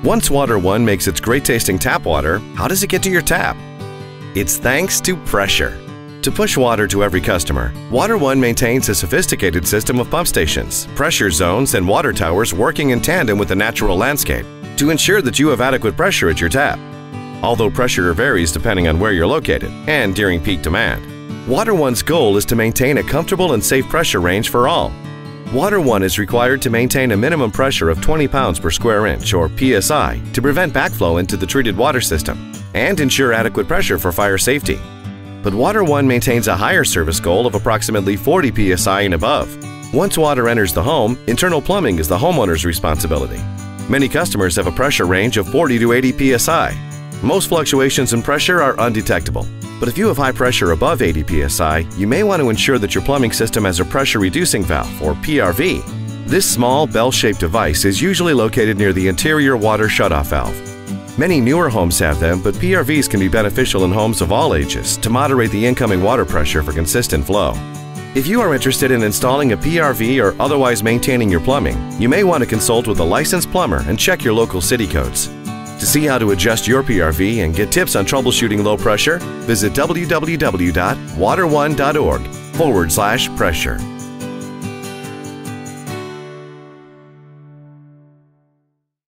Once WaterOne makes its great-tasting tap water, how does it get to your tap? It's thanks to pressure. To push water to every customer, WaterOne maintains a sophisticated system of pump stations, pressure zones, and water towers working in tandem with the natural landscape to ensure that you have adequate pressure at your tap. Although pressure varies depending on where you're located and during peak demand, WaterOne's goal is to maintain a comfortable and safe pressure range for all. WaterOne is required to maintain a minimum pressure of 20 pounds per square inch, or PSI, to prevent backflow into the treated water system and ensure adequate pressure for fire safety. But WaterOne maintains a higher service goal of approximately 40 PSI and above. Once water enters the home, internal plumbing is the homeowner's responsibility. Many customers have a pressure range of 40 to 80 PSI. Most fluctuations in pressure are undetectable. But if you have high pressure above 80 PSI, you may want to ensure that your plumbing system has a pressure reducing valve, or PRV. This small bell-shaped device is usually located near the interior water shutoff valve. Many newer homes have them, but PRVs can be beneficial in homes of all ages to moderate the incoming water pressure for consistent flow. If you are interested in installing a PRV or otherwise maintaining your plumbing, you may want to consult with a licensed plumber and check your local city codes. To see how to adjust your PRV and get tips on troubleshooting low pressure, visit www.waterone.org/pressure.